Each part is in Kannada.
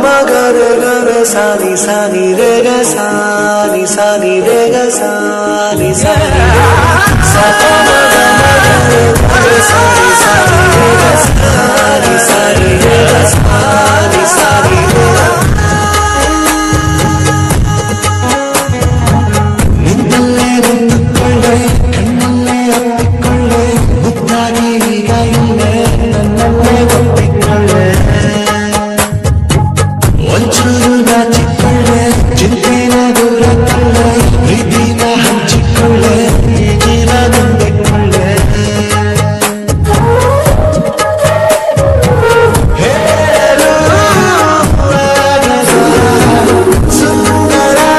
ग रे ग रे सा नि रे ग सा नि रे ग सा नि सा प म ग रे ग रे सा नि रे ग सा नि रे ग सा नि रे ग ನಿನ್ನಲ್ಲೇ ನಿಂತುಕೊಳ್ಳೆ ಕಣ್ಣಲ್ಲೇ ಅಪ್ಪಿಕೊಳ್ಳೆ ಮುದ್ದಾಗಿ ಈಗ ಇಲ್ಲೇ ನನ್ನಲ್ಲೇ ಒಪ್ಪಿಕೊಳ್ಳೆ ಒಂಚೂರು ನಾಚಿಕೊಳ್ಳೆ ಚಿಂತೆನ ದೂರ ತಳ್ಳೆ ಪ್ರೀತಿನ ಹಂಚಿಕೊಳ್ಳೆ ಈ ಜೀವ ನಂಬಿಕೊಳ್ಳೆ ಹೇಳು ಸುಂದರ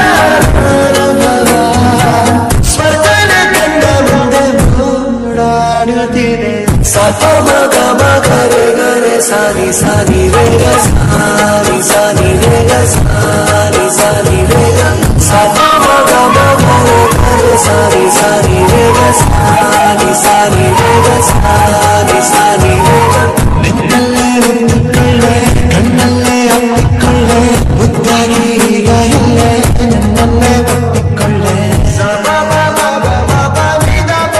ಸ್ವರ್ಗನ ಕಂಡ ಮುಂದೆ ಮೂಡಾಡುತ್ತಿದೆ ಸ ಪ ಮ ಗ ರೆ ಗ ರೆ ಸ ನಿ ರೆ ಗ ಸ ನಿ ರೆ ಗ ಸ ನಿ ರೆ ಗ ಸ ಪ ಮ ಗ ರೆ ಗ ರೆ ಸ ನಿ ರೆ ಗ ಸ ನಿ ರೆ ಗ ಸ ನಿ ರೆ ಗ ನಿನ್ನಲ್ಲೇ ನಿಂತುಕೊಳ್ಳೆ ಕಣ್ಣಲ್ಲೇ ಅಪ್ಪಿಕೊಳ್ಳೆ ಮುದ್ದಾಗಿ ಈಗ ಇಲ್ಲೇ ನನ್ನಲ್ಲೇ ಒಪ್ಪಿಕೊಳ್ಳೆ ಸ ಪ ಮ ಗ ವಿ ದ ಪ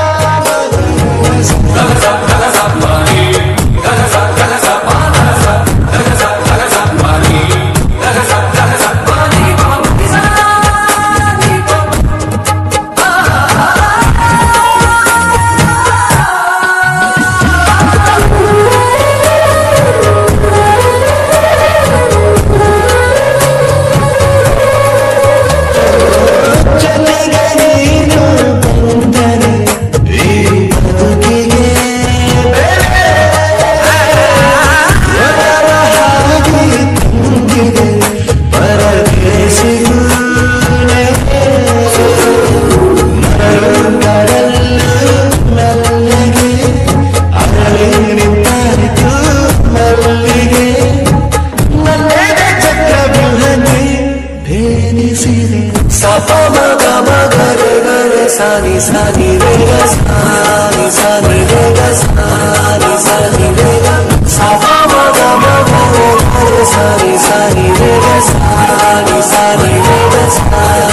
ಸ ಪ ಮ ಗ ರೆ ಗ ರೆ ಸ ನಿ ರೆ ಗ ಸ ನಿ ರೆ ಗ ಸ ನಿ ರೆ ಗ ಸ ಪ ಮ ಗ ರೆ ಗ ರೆ ಸ ನಿ ರೆ ಗ ಸ ನಿ ರೆ ಗ ಸ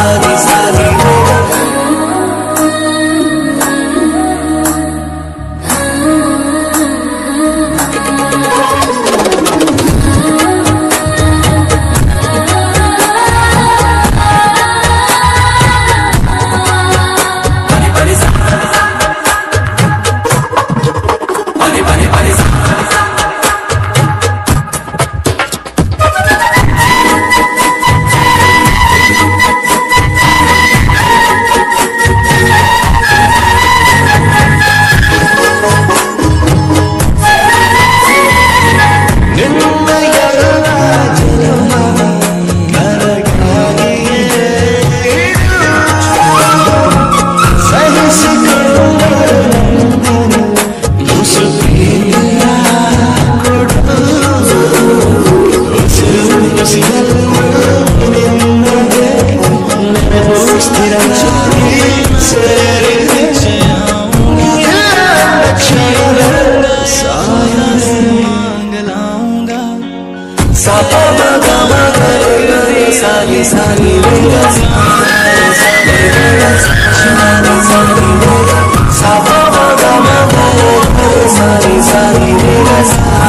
ನಿ ರೆ ಗ Sa